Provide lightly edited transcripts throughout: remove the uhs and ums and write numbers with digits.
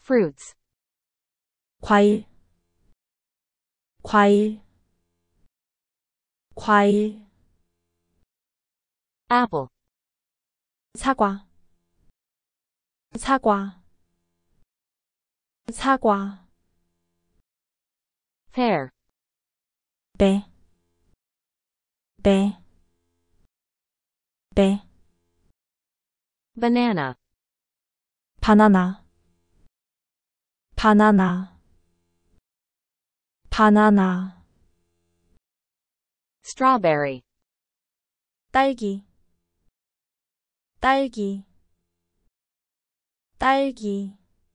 fruits, 과일, 과일, 과일, apple, 사과, 사과, 사과, pear, 배, 배, 배, banana, 바나나, 바나나, 바나나, strawberry, 딸기, 딸기, 딸기,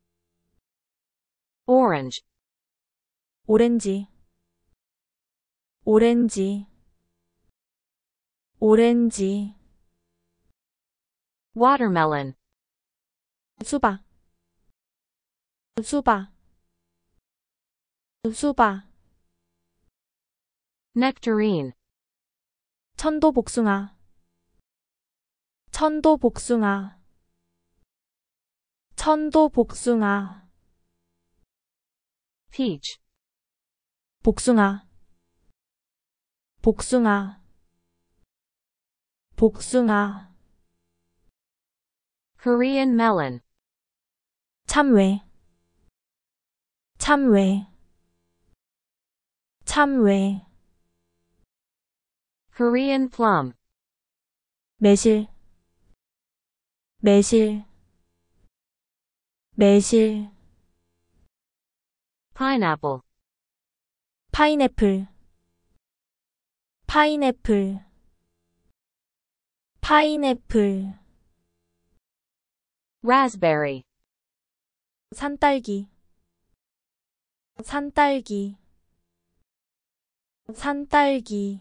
orange, 오렌지, 오렌지, 오렌지, watermelon, 수박, 수박, 수박, nectarine, 천도복숭아, 천도복숭아, 천도복숭아, peach, 복숭아, 복숭아, 복숭아, Korean melon, 참외, 참외, 참외, Korean plum, 매실, 매실, 매실, pineapple, 파인애플, 파인애플, 파인애플, raspberry, 산딸기, 산딸기, 산딸기,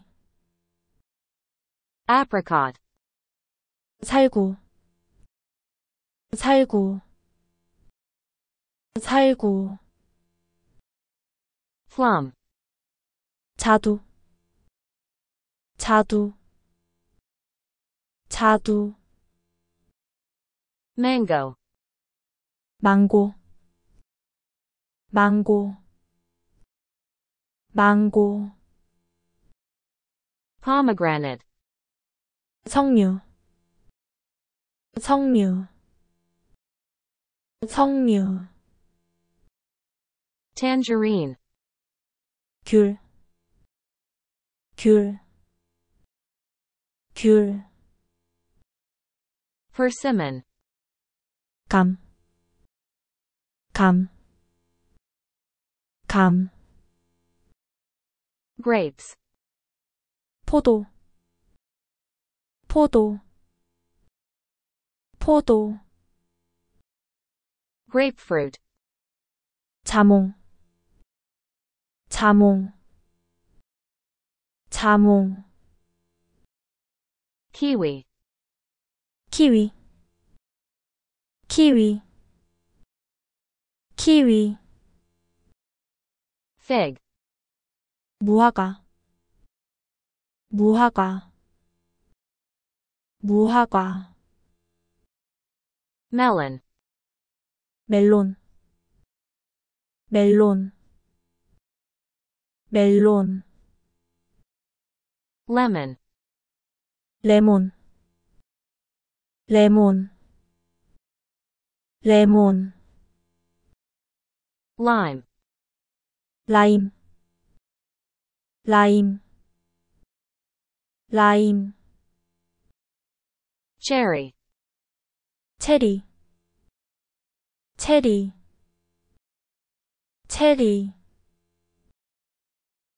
apricot, 살구, 살구, 살구, plum, 자두, 자두, 자두, mango, 망고, 망고, 망고, pomegranate, 석류, 석류, 석류, tangerine, 귤, 귤, 귤, persimmon, 감, 감, 감, grapes, 포도, 포도, 포도, grapefruit, 자몽, 자몽, 자몽, kiwi, 키위, 키위, 키위, fig, 무화과, 무화과, 무화과, melon, 멜론, 멜론, 멜론, lemon, 레몬, 레몬, 레몬, lime, 라임, 라임, 라임, cherry, 체리, 체리, 체리,